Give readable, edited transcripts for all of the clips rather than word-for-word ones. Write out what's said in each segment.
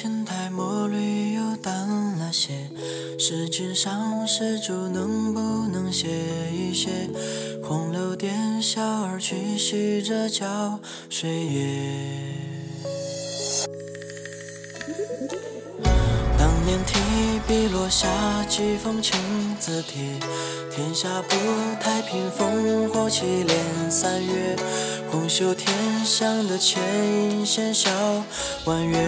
前太墨绿又淡了些，诗经上诗注能不能写一写？红楼店小儿去洗着脚水液。当年提笔落下几封情字帖，天下不太平，烽火起连三月，红袖添香的牵引弦笑弯月。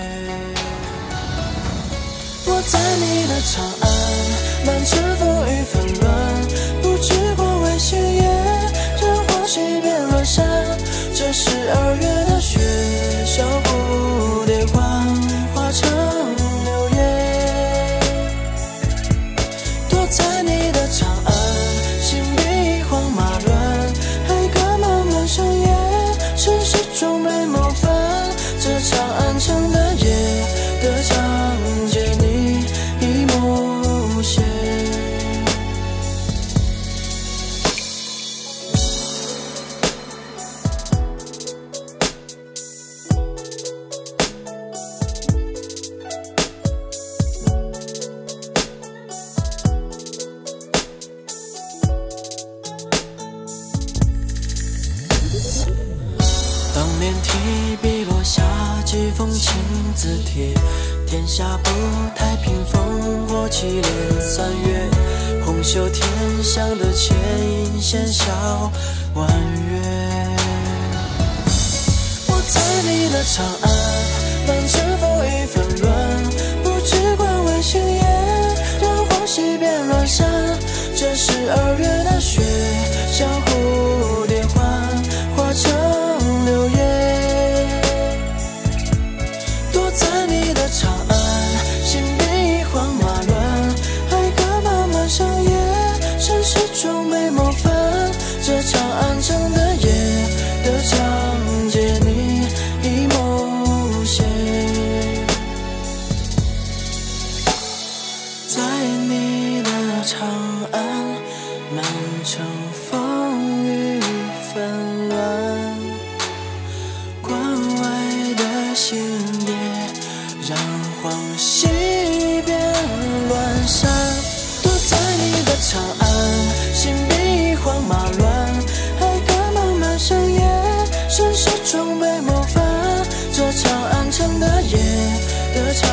我在你的长安，满城风雨纷乱，不知光为星夜，任黄溪变乱山。这是2月的雪，小蝴蝶幻化成流ye躲在你的长安，心比一慌马乱，还赶漫漫长夜，城市中美谋反。这长安城的夜的长街，你已暮斜。当年提笔落下几封情字帖，天下不太平，烽火起连三月，红袖添香的牵引弦笑弯月。我在你的长安，满城风雨纷乱，不知光为星夜，任黄溪变乱山。这是2月的雪，小蝴蝶幻化成流ye躲在你的长安，心比一慌马乱，还赶漫漫长夜，城市中美谋反。这长安城的夜的长街，你已暮斜。在你的长安，满城风雨纷乱，关外的星夜让黄溪变乱山。躲在你的长安，心比一慌马乱，还赶漫漫长夜，城市中美谋反。这长安城的夜的长